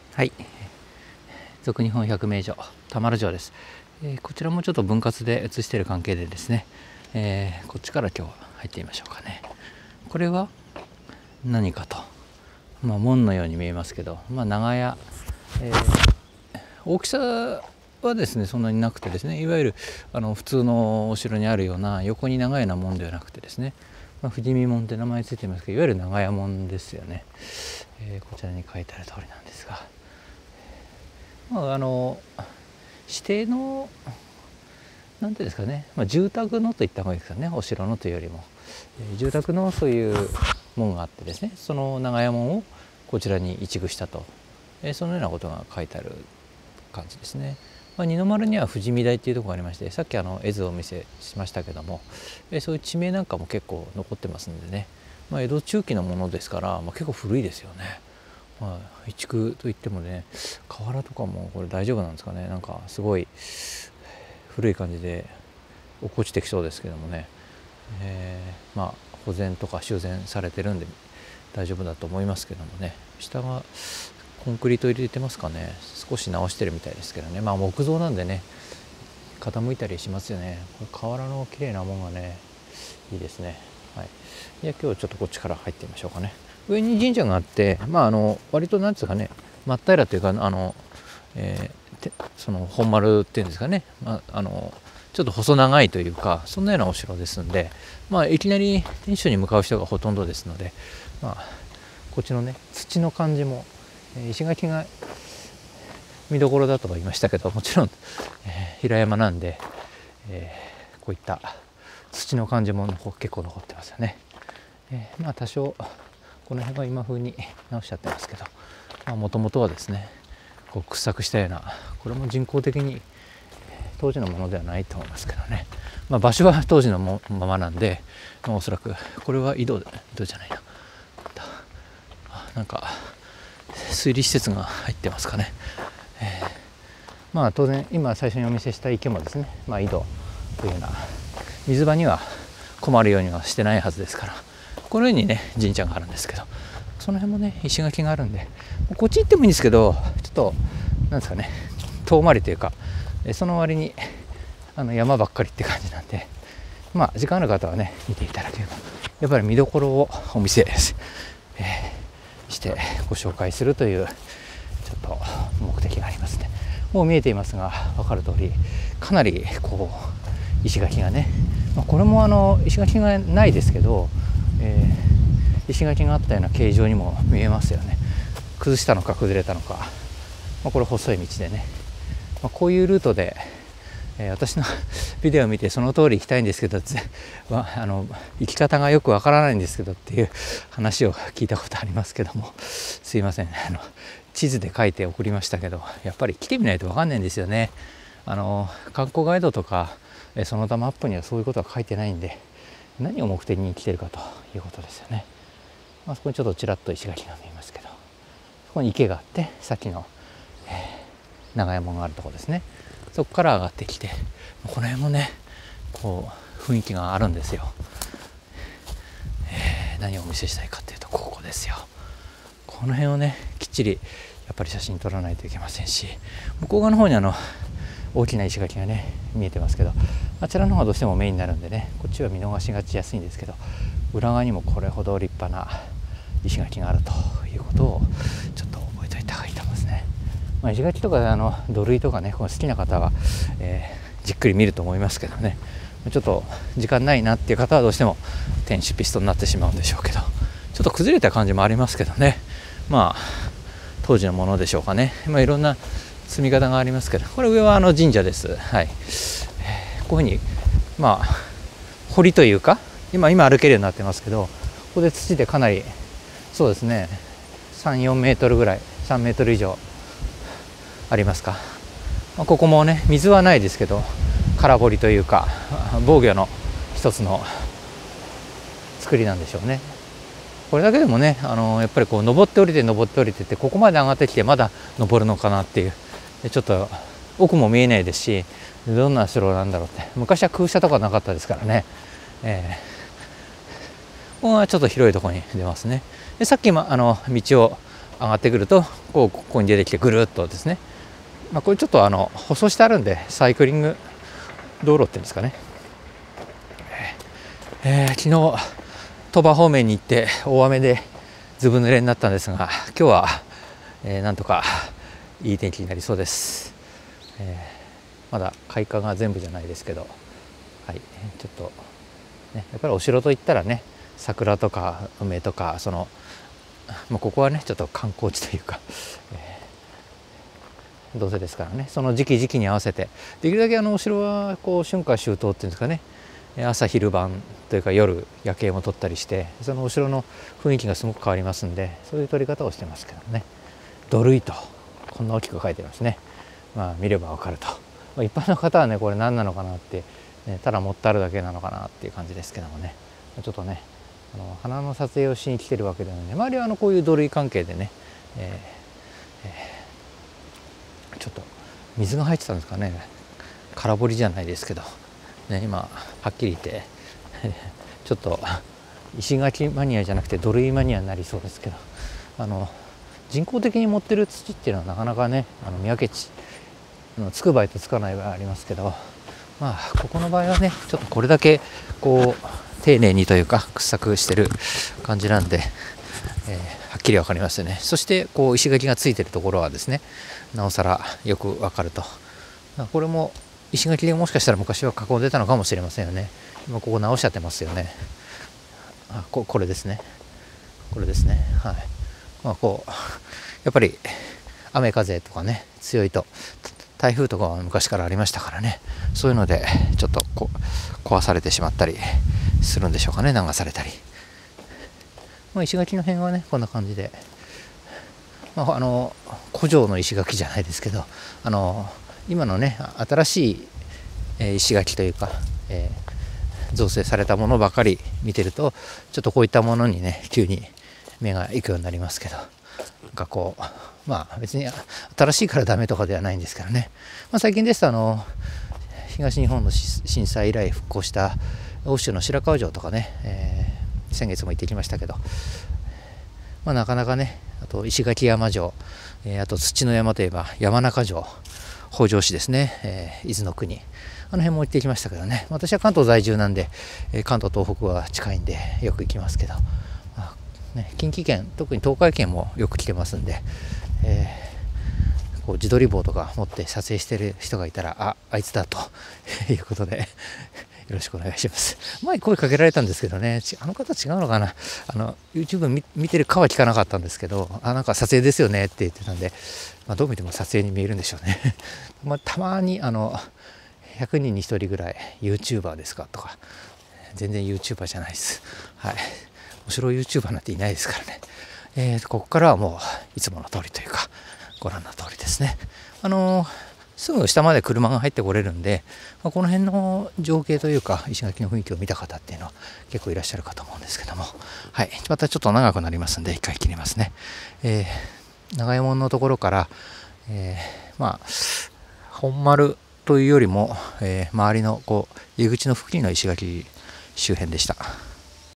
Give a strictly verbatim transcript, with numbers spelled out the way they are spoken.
はい、続日本百名城田丸城です、えー、こちらもちょっと分割で写している関係でですね、えー、こっちから今日入ってみましょうかね。これは何かと、まあ、門のように見えますけど、まあ、長屋、えー、大きさはですねそんなになくてですね、いわゆるあの普通のお城にあるような横に長いような門ではなくてですね、まあ、富士見門って名前ついてますけど、いわゆる長屋門ですよね。えー、こちらに書いてある通りなんですが、まあ、あの指定のなんていうんですかね、まあ、住宅のといった方がいいですかね、お城のというよりも、えー、住宅のそういう門があってですね、その長屋門をこちらに移築したと、えー、そのようなことが書いてある感じですね。まあ、二の丸には富士見台っていうところがありまして、さっきあの絵図をお見せしましたけども、えー、そういう地名なんかも結構残ってますんでね、まあ、江戸中期のものですから、まあ、結構古いですよね。まあ、移築といってもね、瓦とかもこれ大丈夫なんですかね。なんかすごい古い感じで落っこちてきそうですけどもね、えー、まあ保全とか修繕されてるんで大丈夫だと思いますけどもね。下がコンクリート入れてますかね。少し直してるみたいですけどね。まあ木造なんでね、傾いたりしますよね。これ瓦の綺麗なもんがね、いいですね。はい、じゃあ今日ちょっとこっちから入ってみましょうかね。上に神社があって、まあ、あの割となんですかね、真っ平らというか、あの、えー、その本丸っていうんですかね、まあ、あのちょっと細長いというか、そんなようなお城ですんで、まあ、いきなり天守に向かう人がほとんどですので、まあ、こっちのね土の感じも、石垣が見どころだとは言いましたけど、もちろん、えー、平山なんで、えー、こういった土の感じも結構残ってますよね。えー、まあ多少この辺は今風に直しちゃってますけど、もともとはですねこう掘削したような、これも人工的に当時のものではないと思いますけどね、まあ、場所は当時のままなんで、まあ、おそらくこれは井戸井戸じゃないな、なんか水利施設が入ってますかね。えー、まあ当然今最初にお見せした池もですね、まあ、井戸というような水場には困るようにはしてないはずですから、このようにね神社があるんですけど、その辺もね石垣があるんで、こっち行ってもいいんですけど、ちょっとなんですかね、遠回りというか、その割にあの山ばっかりって感じなんで、まあ時間ある方はね見ていただければ、やっぱり見どころをお見せ、えー、してご紹介するというちょっと目的がありますね。もう見えていますが分かる通り、かなりこう石垣がね、まあ、これもあの石垣がないですけど、えー、石垣があったような形状にも見えますよね。崩したのか崩れたのか、まあ、これ細い道でね、まあ、こういうルートで、えー、私のビデオを見てその通り行きたいんですけど、まあ、あの行き方がよくわからないんですけどっていう話を聞いたことありますけども、すいません、あの地図で書いて送りましたけど、やっぱり来てみないとわかんないんですよね。あの観光ガイドとかその他マップにはそういうことは書いてないんで、何を目的に来てるかということですよね。まあ、そこにちょっとちらっと石垣が見えますけど、そこに池があって、さっきの、えー、長山があるところですね。そこから上がってきて、この辺もねこう雰囲気があるんですよ。えー、何をお見せしたいかっていうと、ここですよ。この辺をねきっちりやっぱり写真撮らないといけませんし、向こう側の方にあの大きな石垣がね見えてますけど、あちらの方がどうしてもメインになるんでね、こっちは見逃しがちやすいんですけど、裏側にもこれほど立派な石垣があるということをちょっと覚えておいた方がいいと思いますね。まあ、石垣とかあの土塁とかね、この好きな方は、えー、じっくり見ると思いますけどね、ちょっと時間ないなっていう方はどうしても天守ピストになってしまうんでしょうけど、ちょっと崩れた感じもありますけどね、まあ当時のものでしょうかね。まあ、いろんな積み方がありますけど、これ上はあの神社です。はい、えー、こういうふうにまあ堀というか、今今歩けるようになってますけど、ここで土でかなり、そうですね、さん、よんメートルぐらい、さんメートル以上ありますか。まあ、ここもね水はないですけど、空堀というか防御の一つの作りなんでしょうね。これだけでもね、あのやっぱりこう登って降りて登って降りてって、ここまで上がってきてまだ登るのかなっていう、ちょっと奥も見えないですし、どんな城なんだろうって、昔は空車とかなかったですからね。えー、ここはちょっと広いところに出ますね。でさっきもあの道を上がってくるとこうここに出てきてぐるっとですね、まあ、これちょっとあの舗装してあるんでサイクリング道路っていうんですかね、えー、昨日鳥羽方面に行って大雨でずぶ濡れになったんですが、今日は、えー、なんとかいい天気になりそうです。えー、まだ開花が全部じゃないですけど、はい、ちょっと、ね、やっぱりお城といったらね、桜とか梅とか、そのもうここはねちょっと観光地というか、えー、どうせですからね、その時期時期に合わせてできるだけあのお城はこう春夏秋冬っていうんですかね、朝昼晩というか夜夜景も撮ったりして、そのお城の雰囲気がすごく変わりますんで、そういう撮り方をしてますけどね。土塁とこんな大きく書いてますね。まあ見ればわかると、まあ、一般の方はねこれ何なのかなって、ね、ただ持ってあるだけなのかなっていう感じですけどもね、ちょっとねあの花の撮影をしに来てるわけではないので、周りはあのこういう土塁関係でね、えーえー、ちょっと水が入ってたんですかね、空堀じゃないですけど、ね、今はっきり言ってちょっと石垣マニアじゃなくて土塁マニアになりそうですけど、あの人工的に持ってる土っていうのはなかなかね、あの見分け地つく場合とつかない場合ありますけど、まあここの場合はねちょっとこれだけこう丁寧にというか掘削してる感じなんで、えー、はっきり分かりますよね。そしてこう石垣がついてるところはですね、なおさらよく分かると。これも石垣でもしかしたら昔は加工出たのかもしれませんよね。今ここ直しちゃってますよね。あ、ここれですね。これですね。はい。まあこうやっぱり雨風とかね強いと、台風とかは昔からありましたからね、そういうのでちょっとこう壊されてしまったりするんでしょうかね、流されたり。まあ、石垣の辺はねこんな感じで、まあ、あの古城の石垣じゃないですけど、あの今のね新しい、えー、石垣というか、えー、造成されたものばかり見てるとちょっとこういったものにね急に目が行くようになりますけど、なんかこうまあ別に新しいからダメとかではないんですからね、まあ、最近ですとあの東日本の震災以来復興した奥州の白川城とかね、えー、先月も行ってきましたけど、まあ、なかなかね、あと石垣山城、えー、あと土の山といえば山中城、北条市ですね、えー、伊豆の国、あの辺も行ってきましたけどね、私は関東在住なんで、えー、関東東北は近いんでよく行きますけど、まあね、近畿圏特に東海圏もよく来てますんで、えー、こう自撮り棒とか持って撮影してる人がいたら、あ、あいつだということでよろしくお願いします。前声かけられたんですけどね、あの方違うのかな、あの YouTube 見, 見てるかは聞かなかったんですけど、あ、なんか撮影ですよねって言ってたんで、まあ、どう見ても撮影に見えるんでしょうねまあたまにあのひゃくにんにひとりぐらい YouTuber ですかとか、全然 YouTuber じゃないです。はい、お城 YouTuber なんていないですからね。えー、ここからはもういつもの通りというかご覧の通りですね。あのーすぐ下まで車が入ってこれるんで、まあ、この辺の情景というか石垣の雰囲気を見た方っていうのは結構いらっしゃるかと思うんですけども、はい、またちょっと長くなりますんで一回切りますね。えー、長右衛門のところから、えー、まあ本丸というよりも、えー、周りのこう入り口の付近の石垣周辺でした。